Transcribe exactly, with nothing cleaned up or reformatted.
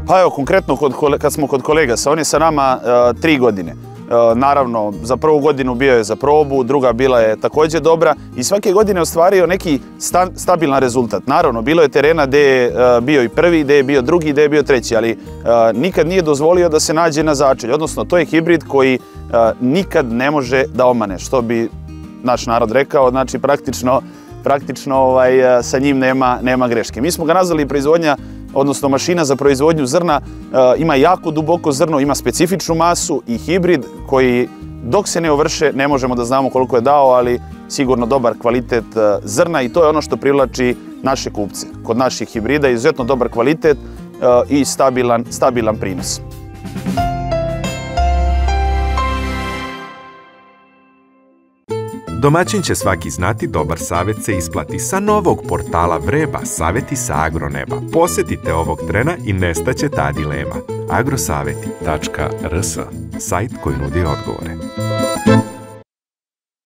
Pa evo, konkretno kad smo kod kolega, on je sa nama tri godine. Naravno, za prvu godinu bio je za probu, druga bila je također dobra i svake godine ostvario neki stabilan rezultat. Naravno, bilo je terena gdje je bio i prvi, gdje je bio drugi, gdje je bio treći, ali nikad nije dozvolio da se nađe na začelju. Odnosno, to je hibrid koji nikad ne može da omane, što bi naš narod rekao, znači praktično, praktično sa njim nema greške. Mi smo ga nazvali proizvodnja, odnosno mašina za proizvodnju zrna, ima jako duboko zrno, ima specifičnu masu i hibrid koji dok se ne ovrše ne možemo da znamo koliko je dao, ali sigurno dobar kvalitet zrna i to je ono što privlači naše kupce. Kod naših hibrida je izuzetno dobar kvalitet i stabilan, stabilan prinos. Domaćin će svaki znati, dobar savjet se isplati. Sa novog portala Vreba, savjeti sa agroneba. Posjetite ovog trena i nestaće ta dilema. agrosaveti tačka rs, sajt koji nudi odgovore.